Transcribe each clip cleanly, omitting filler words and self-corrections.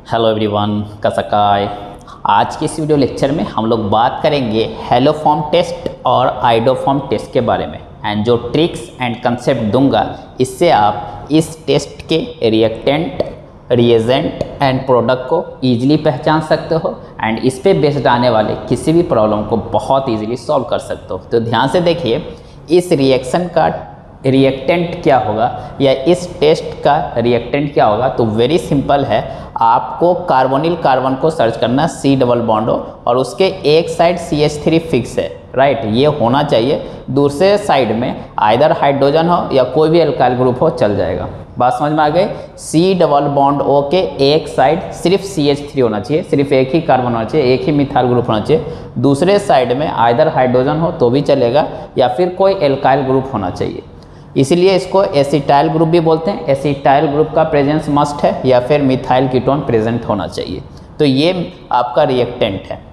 Hello everyone, कसकाय। आज के इस वीडियो लेक्चर में हम लोग बात करेंगे हेलोफॉर्म टेस्ट और आइडोफॉर्म टेस्ट के बारे में एंड जो ट्रिक्स एंड कंसेप्ट दूंगा इससे आप इस टेस्ट के रिएक्टेंट, रिएजेंट एंड प्रोडक्ट को ईजिली पहचान सकते हो एंड इस पे बेस्ड आने वाले किसी भी प्रॉब्लम को बहुत ईजिली सॉल्व कर सकते हो। तो ध्यान से देखिए, इस रिएक्शन का रिएक्टेंट क्या होगा या इस टेस्ट का रिएक्टेंट क्या होगा। तो वेरी सिंपल है, आपको कार्बोनिल कार्बन को सर्च करना C डबल बॉन्ड हो और उसके एक साइड CH3 फिक्स है, राइट। ये होना चाहिए, दूसरे साइड में आइदर हाइड्रोजन हो या कोई भी एल्काइल ग्रुप हो, चल जाएगा। बात समझ में आ गई। C डबल बॉन्ड O के एक साइड सिर्फ CH3 होना चाहिए, सिर्फ एक ही कार्बन होना चाहिए, एक ही मिथाइल ग्रुप होना चाहिए। दूसरे साइड में आइदर हाइड्रोजन हो तो भी चलेगा या फिर कोई एल्काइल ग्रुप होना चाहिए। इसीलिए इसको एसिटाइल ग्रुप भी बोलते हैं। एसिटाइल ग्रुप का प्रेजेंस मस्ट है या फिर मिथाइल कीटोन प्रेजेंट होना चाहिए। तो ये आपका रिएक्टेंट है।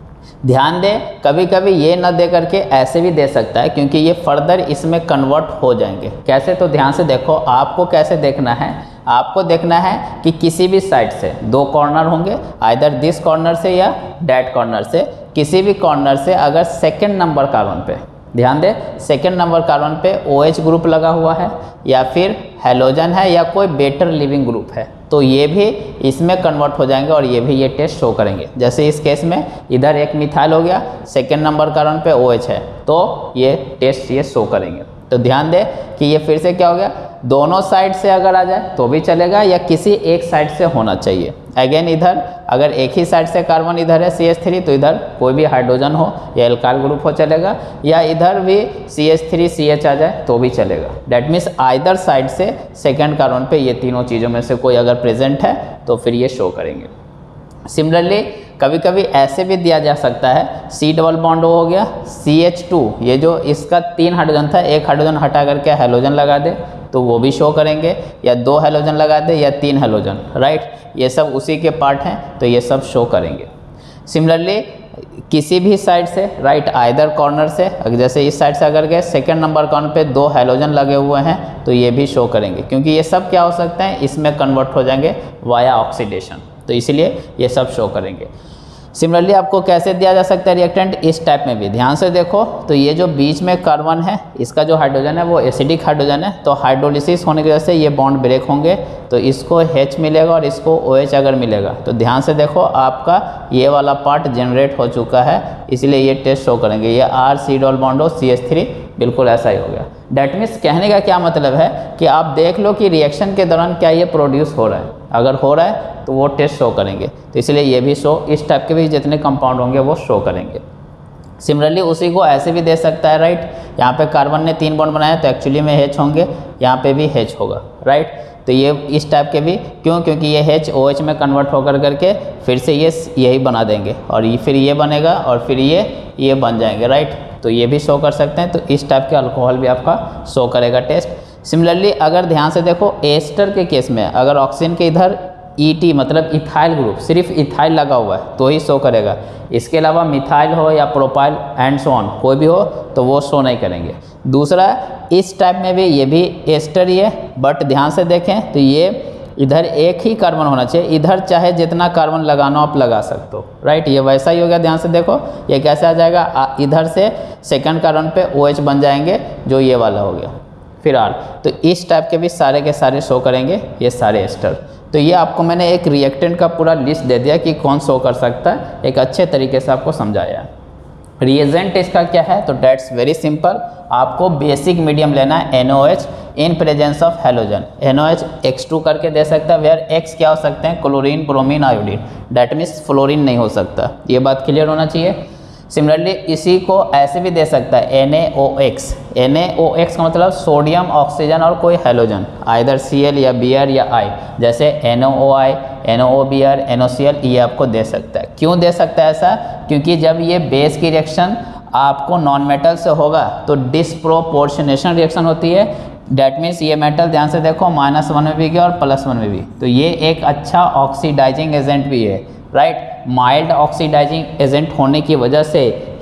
ध्यान दें, कभी कभी ये ना दे करके ऐसे भी दे सकता है, क्योंकि ये फर्दर इसमें कन्वर्ट हो जाएंगे। कैसे? तो ध्यान से देखो, आपको कैसे देखना है, आपको देखना है कि किसी भी साइड से दो कॉर्नर होंगे, आइदर दिस कॉर्नर से या डैट कॉर्नर से, किसी भी कॉर्नर से अगर सेकेंड नंबर कार्बन पे, ध्यान दें, सेकेंड नंबर कार्बन पे OH ग्रुप लगा हुआ है या फिर हैलोजन है या कोई बेटर लिविंग ग्रुप है, तो ये भी इसमें कन्वर्ट हो जाएंगे और ये भी ये टेस्ट शो करेंगे। जैसे इस केस में इधर एक मिथाइल हो गया, सेकेंड नंबर कार्बन पे OH है, तो ये टेस्ट ये शो करेंगे। तो ध्यान दें कि ये फिर से क्या हो गया, दोनों साइड से अगर आ जाए तो भी चलेगा या किसी एक साइड से होना चाहिए। अगेन इधर अगर एक ही साइड से कार्बन इधर है CH3, तो इधर कोई भी हाइड्रोजन हो या एल्काइल ग्रुप हो चलेगा, या इधर भी CH3 CH आ जाए तो भी चलेगा। डैट मीन्स आइदर साइड से सेकेंड कार्बन पे ये तीनों चीज़ों में से कोई अगर प्रेजेंट है तो फिर ये शो करेंगे। सिमिलरली कभी कभी ऐसे भी दिया जा सकता है, C डबल बॉन्ड हो गया CH2, ये जो इसका 3 हाइड्रोजन था, एक हाइड्रोजन हटा करके हैलोजन लगा दे तो वो भी शो करेंगे, या 2 हैलोजन लगा दे या 3 हैलोजन, राइट। ये सब उसी के पार्ट हैं तो ये सब शो करेंगे। सिमिलरली किसी भी साइड से, राइट, आइदर कॉर्नर से, जैसे इस साइड से अगर गए सेकेंड नंबर कॉर्नर पे 2 हैलोजन लगे हुए हैं तो ये भी शो करेंगे, क्योंकि ये सब क्या हो सकते हैं, इसमें कन्वर्ट हो जाएंगे वाया ऑक्सीडेशन, तो इसलिए ये सब शो करेंगे। सिमिलरली आपको कैसे दिया जा सकता है रिएक्टेंट, इस टाइप में भी। ध्यान से देखो, तो ये जो बीच में कार्बन है, इसका जो हाइड्रोजन है वो एसिडिक हाइड्रोजन है, तो हाइड्रोलिसिस होने की वजह से ये बॉन्ड ब्रेक होंगे, तो इसको H मिलेगा और इसको OH अगर मिलेगा तो ध्यान से देखो, आपका ये वाला पार्ट जनरेट हो चुका है, इसलिए ये टेस्ट शो करेंगे। ये R डबल बॉन्ड हो CH3, बिल्कुल ऐसा ही हो गया। डैट मीन्स कहने का क्या मतलब है कि आप देख लो कि रिएक्शन के दौरान क्या ये प्रोड्यूस हो रहा है, अगर हो रहा है तो वो टेस्ट शो करेंगे, तो इसलिए ये भी शो, इस टाइप के भी जितने कंपाउंड होंगे वो शो करेंगे। सिमिलरली उसी को ऐसे भी दे सकता है, राइट। यहाँ पे कार्बन ने 3 बॉन्ड बनाया तो एक्चुअली में H होंगे, यहाँ पे भी H होगा, राइट। तो ये इस टाइप के भी, क्यों? क्योंकि ये H OH में कन्वर्ट होकर करके फिर से ये यही बना देंगे और ये फिर ये बनेगा और फिर ये बन जाएंगे, राइट। तो ये भी शो कर सकते हैं, तो इस टाइप के अल्कोहल भी आपका शो करेगा टेस्ट। सिमिलरली अगर ध्यान से देखो, एस्टर के केस में अगर ऑक्सीजन के इधर ET मतलब इथाइल ग्रुप, सिर्फ इथाइल लगा हुआ है तो ही शो करेगा, इसके अलावा मिथाइल हो या प्रोपाइल एंड सो ऑन कोई भी हो तो वो शो नहीं करेंगे। दूसरा, इस टाइप में भी ये भी एस्टर ही है, बट ध्यान से देखें तो ये इधर एक ही कार्बन होना चाहिए, इधर चाहे जितना कार्बन लगाना आप लगा सकते हो, राइट। ये वैसा ही हो गया। ध्यान से देखो ये कैसे आ जाएगा, इधर से सेकंड कार्बन पे OH बन जाएंगे, जो ये वाला हो गया, फिर R। तो इस टाइप के भी सारे के सारे शो करेंगे, ये सारे एस्टर। तो ये आपको मैंने एक रिएक्टेंट का पूरा लिस्ट दे दिया कि कौन शो कर सकता है, एक अच्छे तरीके से आपको समझाया। रिएजेंट इसका क्या है, तो डेट्स वेरी सिंपल, आपको बेसिक मीडियम लेना है NOH in presence of halogen. NOH X2 करके दे सकता है, वेयर X क्या हो सकते हैं, chlorine, bromine, iodine, that means fluorine नहीं हो सकता, ये बात क्लियर होना चाहिए। सिमिलरली इसी को ऐसे भी दे सकता है NaOX। NaOX का मतलब सोडियम, ऑक्सीजन और कोई हैलोजन, आइदर Cl या Br या I, जैसे NaOI, NaOBr, NaCl, ये आपको दे सकता है। क्यों दे सकता है ऐसा, क्योंकि जब ये बेस की रिएक्शन आपको नॉन मेटल से होगा तो डिस्प्रोपोर्शनेशन रिएक्शन होती है। डैट मीन्स ये मेटल, ध्यान से देखो, -1 में भी गया और +1 में भी, तो ये एक अच्छा ऑक्सीडाइजिंग एजेंट भी है, राइट। माइल्ड ऑक्सीडाइजिंग एजेंट होने की वजह से ही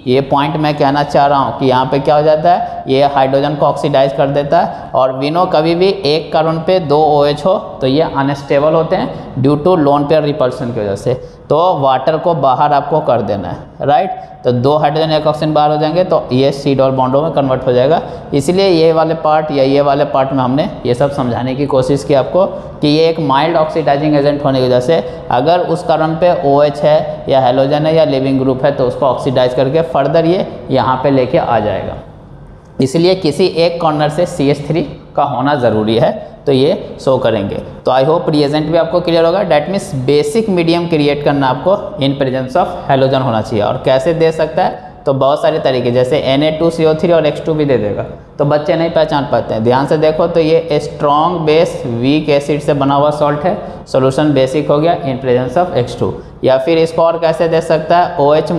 ये पॉइंट मैं कहना चाह रहा हूँ कि यहाँ पे क्या हो जाता है, ये हाइड्रोजन को ऑक्सीडाइज कर देता है। और वी नो कभी भी एक कार्बन पे 2 OH हो तो ये अनस्टेबल होते हैं due to lone pair repulsion की वजह से। तो वाटर को बाहर आपको कर देना है, राइट। तो 2 हाइड्रोजन 1 ऑक्सीजन बाहर हो जाएंगे तो ये C डबल बॉन्डों में कन्वर्ट हो जाएगा। इसलिए ये वाले पार्ट या ये वाले पार्ट में हमने ये सब समझाने की कोशिश की आपको कि ये एक माइल्ड ऑक्सीडाइजिंग एजेंट होने की वजह से अगर उस कार्बन पे OH है या हेलोजन है या लिविंग ग्रुप है तो उसको ऑक्सीडाइज करके फर्दर ये यहाँ पे लेके आ जाएगा। इसलिए किसी एक कॉर्नर से CH3 का होना ज़रूरी है, तो ये शो करेंगे। तो आई होप रिएजेंट भी आपको क्लियर होगा। That means basic medium create करना आपको इन प्रेजेंस ऑफ हेलोजन होना चाहिए। और कैसे दे सकता है, तो बहुत सारे तरीके, जैसे Na2CO3 और X2 भी दे देगा, तो बच्चे नहीं पहचान पाते हैं। ध्यान से देखो तो ये स्ट्रॉन्ग बेस वीक एसिड से बना हुआ सॉल्ट है, सॉल्यूशन बेसिक हो गया इन प्रेजेंस ऑफ X2। या फिर इसको और कैसे दे सकता है,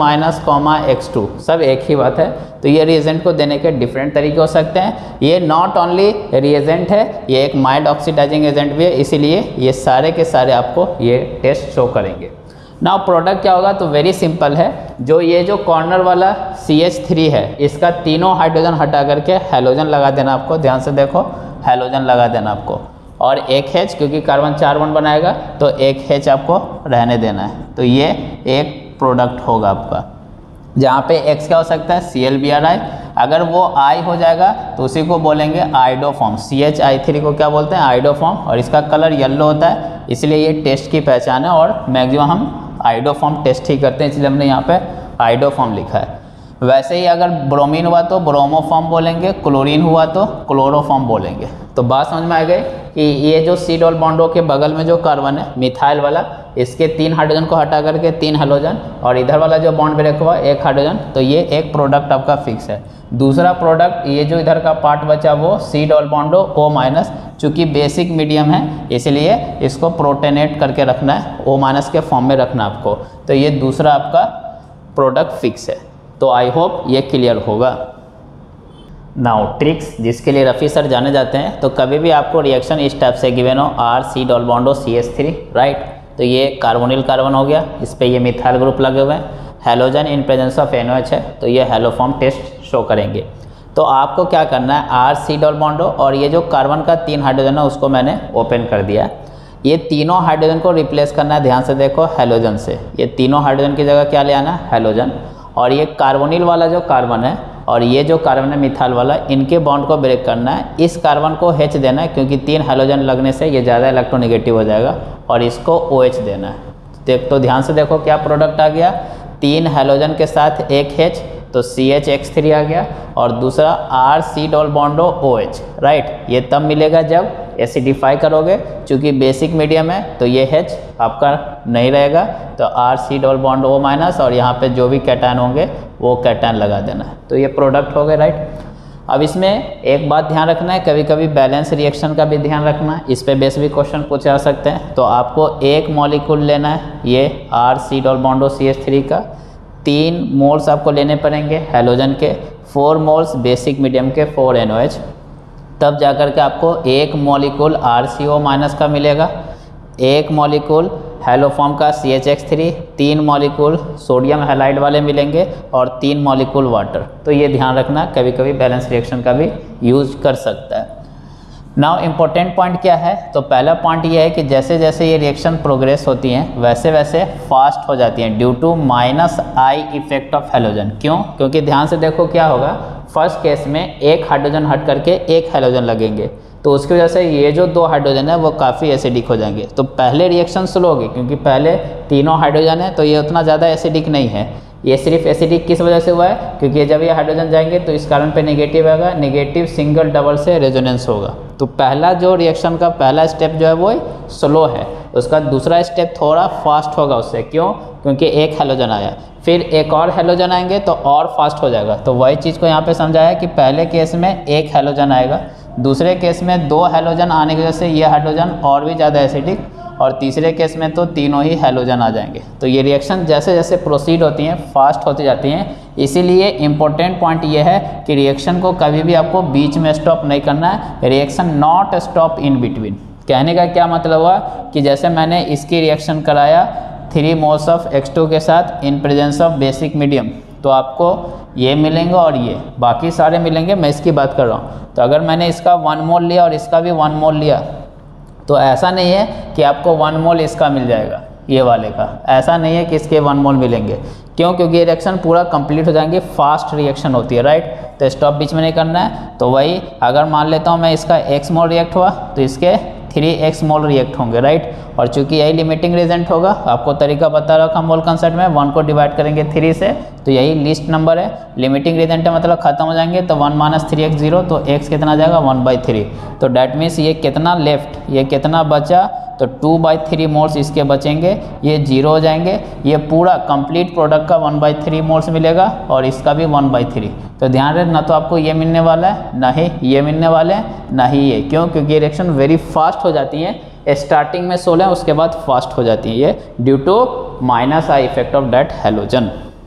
OH- X2, सब एक ही बात है। तो ये रिएजेंट को देने के डिफरेंट तरीके हो सकते हैं। ये नॉट ओनली रिएजेंट है, ये एक माइल्ड ऑक्सीडाइजिंग एजेंट भी है, इसीलिए ये सारे के सारे आपको ये टेस्ट शो करेंगे। नाउ प्रोडक्ट क्या होगा, तो वेरी सिंपल है। जो कॉर्नर वाला CH3 है इसका तीनों हाइड्रोजन हटा करके हेलोजन लगा देना आपको। ध्यान से देखो, हेलोजन लगा देना आपको। और एक H, क्योंकि कार्बन 4 बॉन्ड बनाएगा तो एक H आपको रहने देना है। तो ये एक प्रोडक्ट होगा आपका, जहाँ पे X क्या हो सकता है, ClBrI। अगर वो I हो जाएगा तो उसी को बोलेंगे आइडोफॉर्म। CH3 को क्या बोलते हैं, आइडोफॉर्म। और इसका कलर येलो होता है, इसलिए ये टेस्ट की पहचान है। और मैक्सिमम हम आइडोफॉर्म टेस्ट ही करते हैं, इसलिए हमने यहाँ पे आइडोफॉर्म लिखा है। वैसे ही अगर ब्रोमीन हुआ तो ब्रोमोफॉर्म बोलेंगे, क्लोरीन हुआ तो क्लोरोफॉर्म बोलेंगे। तो बात समझ में आ गई कि ये जो C डबल बॉन्डों के बगल में जो कार्बन है मिथाइल वाला, इसके 3 हाइड्रोजन को हटा करके 3 हेलोजन, और इधर वाला जो बॉन्ड ब्रेक हुआ 1 हाइड्रोजन, तो ये एक प्रोडक्ट आपका फिक्स है। दूसरा प्रोडक्ट, ये जो इधर का पार्ट बचा वो C डबल बॉन्डो O-, चूँकि बेसिक मीडियम है इसलिए इसको प्रोटेनेट करके रखना है, O- के फॉर्म में रखना आपको। तो ये दूसरा आपका प्रोडक्ट फिक्स है। तो आई होप ये क्लियर होगा। नाउ ट्रिक्स जिसके लिए रफ़ी सर जाने जाते हैं, तो कभी भी आपको रिएक्शन इस टाइप से गिवन हो, R C double bond O CH3, right. तो ये कार्बोनिल कार्बन हो गया, इस पे ये मिथाइल ग्रुप लगे हुए हैं, halogen in presence of NOH है, तो ये हेलोफॉर्म टेस्ट शो करेंगे। तो आपको क्या करना है, R C डबल बॉन्डो और ये जो कार्बन का 3 हाइड्रोजन है उसको मैंने ओपन कर दिया। ये तीनों हाइड्रोजन को रिप्लेस करना है, ध्यान से देखो, हेलोजन से। ये तीनों हाइड्रोजन की जगह क्या ले आना है, हेलोजन। और ये कार्बोनिल वाला जो कार्बन है और ये जो कार्बन है मिथाइल वाला, इनके बॉन्ड को ब्रेक करना है। इस कार्बन को H देना है, क्योंकि 3 हेलोजन लगने से ये ज़्यादा इलेक्ट्रोनेगेटिव हो जाएगा, और इसको OH देना है। तो ध्यान से देखो क्या प्रोडक्ट आ गया, 3 हेलोजन के साथ एक H, तो CHX3 आ गया, और दूसरा R C double bond O OH, right. ये तब मिलेगा जब एसिडिफाई करोगे, चूँकि बेसिक मीडियम है तो ये H आपका नहीं रहेगा, तो R C double bond O-, और यहाँ पे जो भी कैटायन होंगे वो कैटायन लगा देना है। तो ये प्रोडक्ट हो गए, राइट। अब इसमें एक बात ध्यान रखना है, कभी कभी बैलेंस रिएक्शन का भी ध्यान रखना है, इस पे बेस भी क्वेश्चन पूछे जा सकते हैं। तो आपको एक मॉलिक्यूल लेना है, ये R C double bond O CH3 का, 3 मोल्स आपको लेने पड़ेंगे हेलोजन के, 4 मोल्स बेसिक मीडियम के 4 NOH, तब जाकर के आपको एक मॉलिक्यूल RCO- का मिलेगा, एक मॉलिक्यूल हेलोफॉर्म का CHX3, 3 मॉलिक्यूल सोडियम हैलाइड वाले मिलेंगे, और 3 मॉलिक्यूल वाटर। तो ये ध्यान रखना, कभी कभी बैलेंस रिएक्शन का भी यूज कर सकता है। नाउ इम्पोर्टेंट पॉइंट क्या है, तो पहला पॉइंट ये है कि जैसे जैसे ये रिएक्शन प्रोग्रेस होती हैं वैसे वैसे फास्ट हो जाती हैं due to -I effect of halogen. क्यों? क्योंकि ध्यान से देखो क्या होगा, फर्स्ट केस में एक हाइड्रोजन हट करके एक हेलोजन लगेंगे, तो उसकी वजह से ये जो 2 हाइड्रोजन है वो काफ़ी एसिडिक हो जाएंगे। तो पहले रिएक्शन स्लो होगी, क्योंकि पहले तीनों हाइड्रोजन है तो ये उतना ज़्यादा एसिडिक नहीं है। ये सिर्फ एसिडिक किस वजह से हुआ है, क्योंकि जब ये हाइड्रोजन जाएंगे तो इस कार्बन पे नेगेटिव आएगा, नेगेटिव सिंगल डबल से रेजोनेंस होगा। तो पहला जो रिएक्शन का पहला स्टेप जो है वो स्लो है, उसका दूसरा स्टेप थोड़ा फास्ट होगा उससे। क्यों? क्योंकि एक हेलोजन आया, फिर एक और हेलोजन आएंगे तो और फास्ट हो जाएगा। तो वही चीज़ को यहाँ पे समझाया कि पहले केस में एक हेलोजन आएगा, दूसरे केस में 2 हेलोजन आने की वजह से ये हाइड्रोजन और भी ज़्यादा एसिडिक, और तीसरे केस में तो तीनों ही हेलोजन आ जाएंगे। तो ये रिएक्शन जैसे जैसे प्रोसीड होती हैं फास्ट होती जाती हैं। इसीलिए इम्पोर्टेंट पॉइंट ये है कि रिएक्शन को कभी भी आपको बीच में स्टॉप नहीं करना है, reaction not stop in between. कहने का क्या मतलब हुआ कि जैसे मैंने इसकी रिएक्शन कराया 3 मोल्स ऑफ X2 के साथ in presence of basic medium, तो आपको ये मिलेंगे और ये बाकी सारे मिलेंगे, मैं इसकी बात कर रहा हूँ। तो अगर मैंने इसका 1 मोल लिया और इसका भी 1 मोल लिया तो ऐसा नहीं है कि आपको 1 मोल इसका मिल जाएगा, ये वाले का ऐसा नहीं है कि इसके 1 मोल मिलेंगे। क्यों? क्योंकि ये रिएक्शन पूरा कंप्लीट हो जाएंगे, फास्ट रिएक्शन होती है, राइट। तो स्टॉप बीच में नहीं करना है। तो वही अगर मान लेता हूँ मैं इसका x मोल रिएक्ट हुआ तो इसके 3x मोल रिएक्ट होंगे, राइट। और चूंकि यही लिमिटिंग रीजेंट होगा, आपको तरीका बता रखा मोल कंसेप्ट में, 1 को डिवाइड करेंगे 3 से तो यही लीस्ट नंबर है। लिमिटिंग रीजेंट है मतलब खत्म हो जाएंगे, तो 1 - 3x 0, तो x कितना जाएगा 1/3। तो डैट मीन्स ये कितना लेफ्ट, ये कितना बचा, तो 2/3 मोल्स इसके बचेंगे, ये 0 हो जाएंगे। ये पूरा कंप्लीट प्रोडक्ट का 1/3 मोल्स मिलेगा और इसका भी 1/3। तो ध्यान रहे, ना तो आपको ये मिलने वाला है, ना ही ये मिलने वाले हैं, ना ही ये। क्यों? क्योंकि ये रिएक्शन वेरी फास्ट हो जाती है, स्टार्टिंग में 16 उसके बाद फास्ट हो जाती है, ये due to -I effect of that halogen.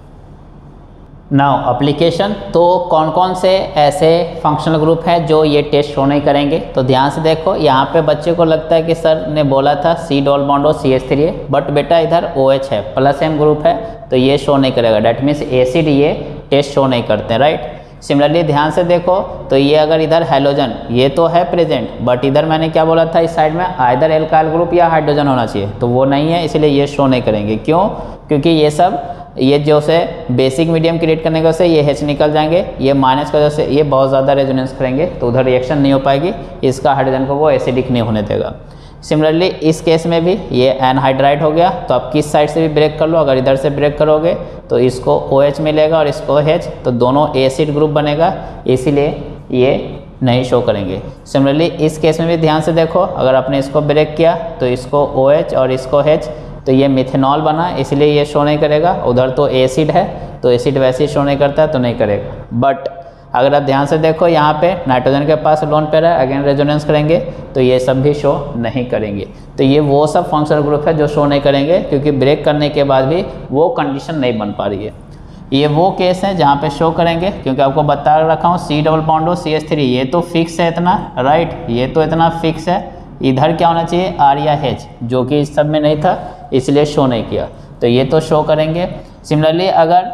Now application, तो कौन कौन से ऐसे फंक्शनल ग्रुप हैं जो ये टेस्ट शो नहीं करेंगे। तो ध्यान से देखो, यहाँ पे बच्चे को लगता है कि सर ने बोला था C डबल बॉन्ड और CH3 है, बट बेटा इधर OH है, +M ग्रुप है, तो ये शो नहीं करेगा। डैट मीन्स एसिड ये टेस्ट शो नहीं करते हैं, राइट। सिमिलरली ध्यान से देखो, तो ये अगर इधर हैलोजन ये तो है प्रेजेंट, बट इधर मैंने क्या बोला था, इस साइड में आइदर एल्काइल ग्रुप या हाइड्रोजन होना चाहिए, तो वो नहीं है, इसलिए ये शो नहीं करेंगे। क्यों? क्योंकि ये सब ये जो से बेसिक मीडियम क्रिएट करने की वजह से ये H निकल जाएंगे, ये माइनस की वजह से ये बहुत ज़्यादा रेजोनेंस करेंगे, तो उधर रिएक्शन नहीं हो पाएगी, इसका हाइड्रोजन को वो एसिडिक नहीं होने देगा। सिमिलरली इस केस में भी ये एनहाइड्राइड हो गया, तो आप किस साइड से भी ब्रेक कर लो, अगर इधर से ब्रेक करोगे तो इसको OH मिलेगा और इसको H, तो दोनों एसिड ग्रुप बनेगा, इसीलिए ये नहीं शो करेंगे। सिमिलरली इस केस में भी ध्यान से देखो, अगर आपने इसको ब्रेक किया तो इसको OH और इसको H, तो ये मिथेनॉल बना, इसलिए ये शो नहीं करेगा। उधर तो एसिड है, तो एसिड वैसे ही शो नहीं करता है, तो नहीं करेगा। बट अगर आप ध्यान से देखो, यहाँ पे नाइट्रोजन के पास लोन पेयर है, अगेन रेजोनेंस करेंगे, तो ये सब भी शो नहीं करेंगे। तो ये वो सब फंक्शनल ग्रुप है जो शो नहीं करेंगे, क्योंकि ब्रेक करने के बाद भी वो कंडीशन नहीं बन पा रही है। ये वो केस है जहाँ पे शो करेंगे, क्योंकि आपको बता रखा हूँ C डबल बॉन्ड और CH3 ये तो फिक्स है इतना, राइट, ये तो इतना फिक्स है। इधर क्या होना चाहिए, R या H, जो कि इस सब में नहीं था, इसलिए शो नहीं किया, तो ये तो शो करेंगे। सिमिलरली अगर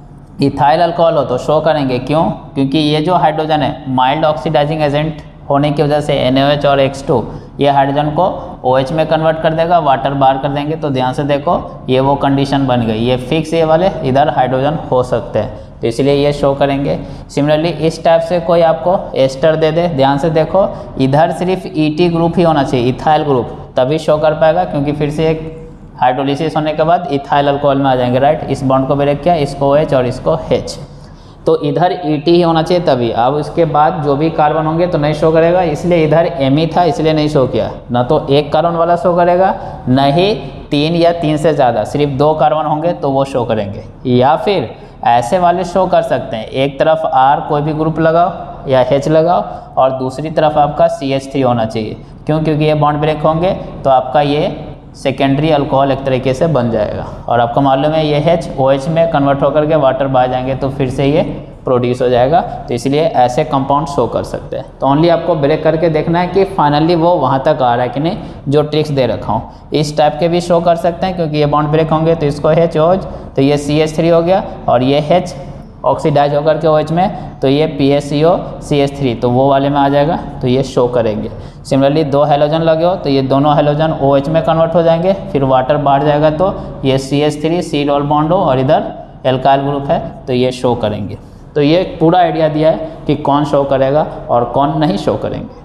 इथाइल अल्कोहल हो तो शो करेंगे। क्यों? क्योंकि ये जो हाइड्रोजन है माइल्ड ऑक्सीडाइजिंग एजेंट होने की वजह से NaOH और X2 ये हाइड्रोजन को OH में कन्वर्ट कर देगा, वाटर बाहर कर देंगे। तो ध्यान से देखो, ये वो कंडीशन बन गई, ये फिक्स ये वाले, इधर हाइड्रोजन हो सकते हैं, तो इसलिए ये शो करेंगे। सिमिलरली इस टाइप से कोई आपको एस्टर दे दे, ध्यान से देखो, इधर सिर्फ ET ग्रुप ही होना चाहिए, इथाइल ग्रुप, तभी शो कर पाएगा, क्योंकि फिर से एक हाइड्रोलिसिस होने के बाद इथाइल अल्कोहल में आ जाएंगे, राइट। इस बॉन्ड को ब्रेक किया, इसको OH और इसको H, तो इधर ET ही होना चाहिए तभी। अब उसके बाद जो भी कार्बन होंगे तो नहीं शो करेगा, इसलिए इधर M ही था, इसलिए नहीं शो किया। ना तो एक कार्बन वाला शो करेगा, न ही 3 या 3 से ज़्यादा, सिर्फ 2 कार्बन होंगे तो वो शो करेंगे। या फिर ऐसे वाले शो कर सकते हैं, एक तरफ R कोई भी ग्रुप लगाओ या H लगाओ और दूसरी तरफ आपका CH3 होना चाहिए। क्यों? क्योंकि ये बॉन्ड ब्रेक होंगे तो आपका ये सेकेंडरी अल्कोहल एक तरीके से बन जाएगा, और आपको मालूम है ये H OH में कन्वर्ट होकर के वाटर बाहर जाएंगे, तो फिर से ये प्रोड्यूस हो जाएगा। तो इसलिए ऐसे कंपाउंड शो कर सकते हैं। तो ओनली आपको ब्रेक करके देखना है कि फाइनली वो वहाँ तक आ रहा है कि नहीं, जो ट्रिक्स दे रखा हूँ। इस टाइप के भी शो कर सकते हैं, क्योंकि ये बॉन्ड ब्रेक होंगे तो इसको H OH, तो ये CH3 हो गया, और ये H ऑक्सीडाइज होकर के OH में, तो ये PaCO CH3, तो वो वाले में आ जाएगा, तो ये शो करेंगे। सिमिलरली 2 हैलोजन लगे हो तो ये दोनों हैलोजन OH में कन्वर्ट हो जाएंगे, फिर वाटर बाहर जाएगा, तो ये CH3 C डबल बॉन्ड हो और इधर एल्काइल ग्रुप है, तो ये शो करेंगे। तो ये पूरा आइडिया दिया है कि कौन शो करेगा और कौन नहीं शो करेंगे।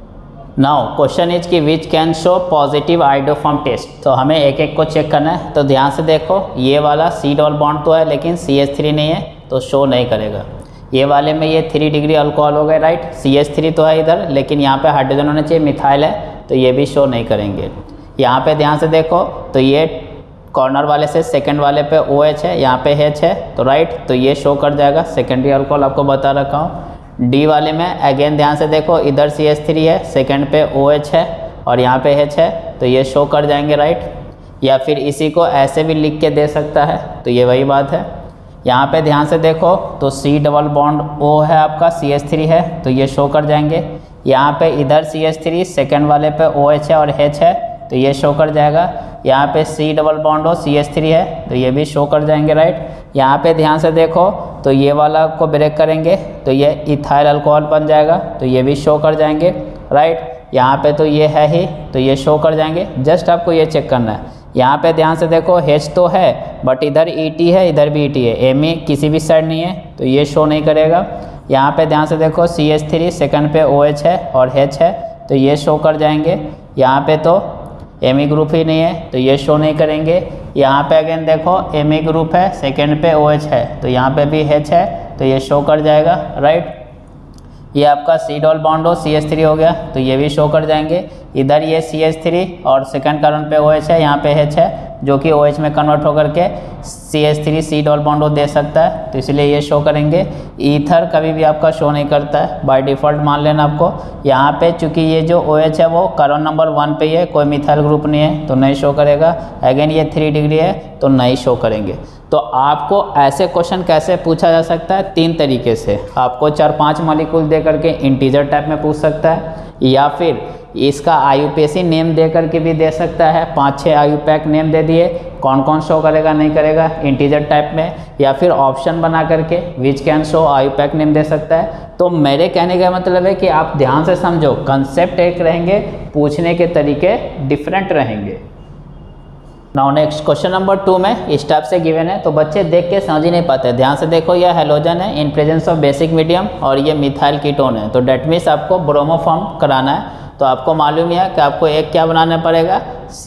नाउ क्वेश्चन इज कि which can show positive iodoform test. तो हमें एक एक को चेक करना है। तो ध्यान से देखो, ये वाला C डबल बॉन्ड तो है लेकिन CH3 नहीं है, तो शो नहीं करेगा। ये वाले में ये 3 डिग्री अल्कोहल हो गए, राइट। CH3 तो है इधर, लेकिन यहाँ पे हाइड्रोजन होना चाहिए, मिथाइल है, तो ये भी शो नहीं करेंगे। यहाँ पे ध्यान से देखो, तो ये कॉर्नर वाले से सेकंड वाले पे OH है, यहाँ पे H है, तो राइट, तो ये शो कर जाएगा, सेकेंडरी अल्कोहल आपको बता रखा हूँ। D वाले में अगेन ध्यान से देखो, इधर CH3 है, सेकंड पे OH है और यहाँ पे H है, तो ये शो कर जाएंगे, राइट। या फिर इसी को ऐसे भी लिख के दे सकता है, तो ये वही बात है। यहाँ पे ध्यान से देखो, तो C डबल बॉन्ड O है आपका, CH3 है, तो ये शो कर जाएंगे। यहाँ पे इधर CH3 सेकंड वाले पे OH है और H है, तो ये शो कर जाएगा। यहाँ पे C डबल बॉन्ड हो CH3 है तो ये भी शो कर जाएंगे, राइट। यहाँ पे ध्यान से देखो तो ये वाला को ब्रेक करेंगे तो ये इथाइल अल्कोहल बन जाएगा तो ये भी शो कर जाएंगे, राइट। यहाँ पे तो ये है ही तो ये शो कर जाएंगे। जस्ट आपको ये चेक करना है। यहाँ पे ध्यान से देखो H तो है बट इधर ET है, इधर भी ET है, Me किसी भी साइड नहीं है तो ये शो नहीं करेगा। यहाँ पे ध्यान से देखो CH3 सेकंड पे OH है और H है तो ये शो कर जाएंगे। यहाँ पे तो Me ग्रुप ही नहीं है तो ये शो नहीं करेंगे। यहाँ पे अगेन देखो Me ग्रुप है, सेकंड पे OH है तो यहाँ पे भी H है तो ये शो कर जाएगा, राइट। ये आपका C डबल बॉन्ड हो CH3 हो गया तो ये भी शो कर जाएंगे। इधर ये CH3 और सेकंड कार्बन पे OH है, यहाँ पे H है जो कि OH में कन्वर्ट होकर के CH3 C डबल बॉन्ड दे सकता है तो इसलिए ये शो करेंगे। ईथर कभी भी आपका शो नहीं करता है, बाय डिफ़ॉल्ट मान लेना आपको। यहाँ पे चूँकि ये जो OH है वो कार्बन नंबर 1 पे ही है, कोई मिथाइल ग्रुप नहीं है तो नहीं शो करेगा। अगेन ये 3 डिग्री है तो नहीं शो करेंगे। तो आपको ऐसे क्वेश्चन कैसे पूछा जा सकता है? 3 तरीके से। आपको 4-5 मॉलिक्यूल दे करके इंटीजर टाइप में पूछ सकता है, या फिर इसका IUPAC नेम दे करके भी दे सकता है। 5-6 IUPAC नेम दे दिए, कौन कौन शो करेगा नहीं करेगा इंटीजर टाइप में, या फिर ऑप्शन बना करके which can show IUPAC name दे सकता है। तो मेरे कहने का मतलब है कि आप ध्यान से समझो, कंसेप्ट एक रहेंगे, पूछने के तरीके डिफरेंट रहेंगे। नाउ नेक्स्ट क्वेश्चन नंबर 2 में इस टाइप से गिवन है तो बच्चे देख के समझ ही नहीं पाते। ध्यान से देखो, यह हेलोजन है in presence of basic medium और ये मिथाइल कीटोन है तो डेट मीन्स आपको ब्रोमो फॉर्म कराना है। तो आपको मालूम ही है कि आपको एक क्या बनाना पड़ेगा,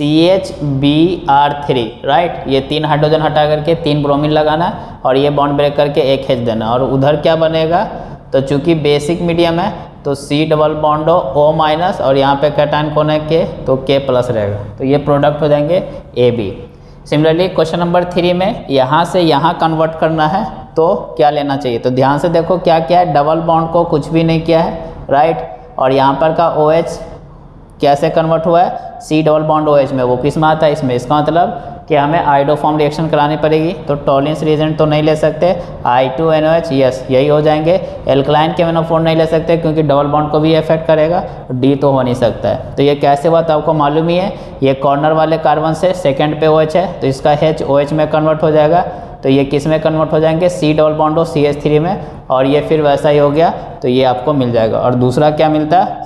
CHBr3, राइट। ये 3 हाइड्रोजन हटा करके 3 ब्रोमीन लगाना और ये बॉन्ड ब्रेक करके एक H देना। और उधर क्या बनेगा, तो चूंकि बेसिक मीडियम है तो C डबल बॉन्ड हो O- और यहाँ पे कैटायन कौन है K तो K प्लस रहेगा तो ये प्रोडक्ट हो जाएंगे AB। सिमिलरली क्वेश्चन नंबर 3 में यहाँ से यहाँ कन्वर्ट करना है तो क्या लेना चाहिए। तो ध्यान से देखो क्या क्या है, डबल बॉन्ड को कुछ भी नहीं किया है, राइट। और यहाँ पर का OH कैसे कन्वर्ट हुआ है, C डबल बॉन्ड OH में, वो किस में आता है इसमें। इसका मतलब कि हमें आइडोफॉर्म रिएक्शन करानी पड़ेगी तो टॉलिन्स रिएजेंट तो नहीं ले सकते। I2NOH यस यही हो जाएंगे। एल्कलाइन KMnO4 नहीं ले सकते क्योंकि डबल बॉन्ड को भी इफेक्ट करेगा, D तो हो नहीं सकता है। तो ये कैसे हुआ तो आपको मालूम ही है, ये कॉर्नर वाले कार्बन से सेकेंड पे OH है तो इसका H OH में कन्वर्ट हो जाएगा तो ये किस में कन्वर्ट हो जाएंगे, C डबल बॉन्ड हो CH3 में, और ये फिर वैसा ही हो गया तो ये आपको मिल जाएगा। और दूसरा क्या मिलता है,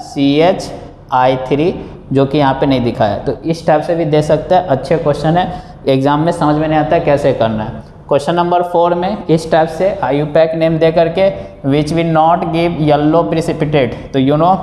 CHI3 जो कि यहाँ पे नहीं दिखा है। तो इस टाइप से भी दे सकता है, अच्छे क्वेश्चन है, एग्जाम में समझ में नहीं आता है कैसे करना है। क्वेश्चन नंबर 4 में इस टाइप से IUPAC नेम दे करके which will not give yellow precipitate. तो यू नो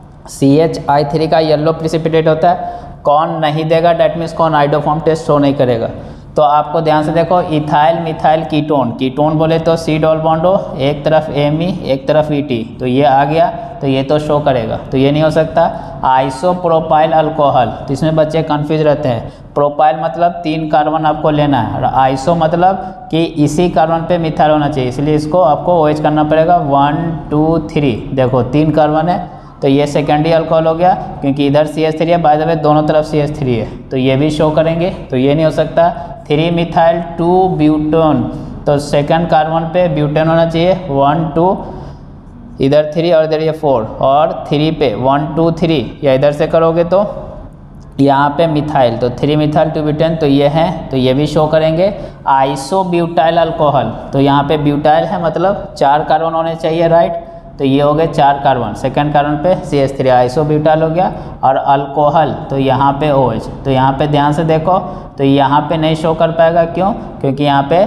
CHI3 का येलो प्रिसिपिटेट होता है, कौन नहीं देगा, डेट मीन्स कौन आइडोफॉर्म टेस्ट शो नहीं करेगा। तो आपको ध्यान से देखो, इथाइल मिथाइल कीटोन, कीटोन बोले तो C डबल बॉन्ड हो, एक तरफ Me एक तरफ ET, तो ये आ गया तो ये तो शो करेगा तो ये नहीं हो सकता। आइसोप्रोपाइल अल्कोहल, तो इसमें बच्चे कंफ्यूज रहते हैं। प्रोपाइल मतलब 3 कार्बन आपको लेना है और आइसो मतलब कि इसी कार्बन पे मिथाइल होना चाहिए, इसलिए इसको आपको OH करना पड़ेगा 1 2 3। देखो 3 कार्बन है तो ये सेकेंडरी अल्कोहल हो गया क्योंकि इधर CH3 है, बाय द वे दोनों तरफ CH3 है तो ये भी शो करेंगे तो ये नहीं हो सकता। 3 मिथाइल 2 ब्यूटेन, तो सेकंड कार्बन पे ब्यूटेन होना चाहिए 1 2, इधर 3 और इधर ये 4, और 3 पे 1 2 3, या इधर से करोगे तो यहाँ पे मिथाइल, तो 3 मिथाइल 2 ब्यूटेन तो ये है तो ये भी शो करेंगे। आइसो ब्यूटाइल अल्कोहल, तो यहाँ पे ब्यूटाइल है मतलब 4 कार्बन होने चाहिए, राइट। तो ये हो गए 4 कार्बन, सेकंड कार्बन पे CH3 आइसो ब्यूटाइल हो गया। और अल्कोहल तो यहाँ पे OH, तो यहाँ पे ध्यान से देखो तो यहाँ पे नहीं शो कर पाएगा, क्यों, क्योंकि यहाँ पे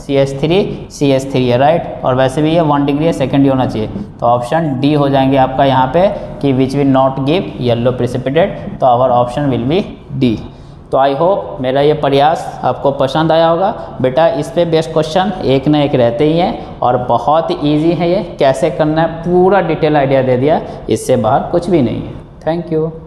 CH3 है, राइट। और वैसे भी ये 1 डिग्री है, सेकेंडरी होना चाहिए तो ऑप्शन D हो जाएंगे आपका यहाँ पे कि which will not give yellow precipitate, तो our option will be D। तो आई होप मेरा ये प्रयास आपको पसंद आया होगा। बेटा इस पे बेस्ट क्वेश्चन एक ना एक रहते ही हैं और बहुत इजी है, ये कैसे करना है पूरा डिटेल आइडिया दे दिया, इससे बाहर कुछ भी नहीं है। Thank you.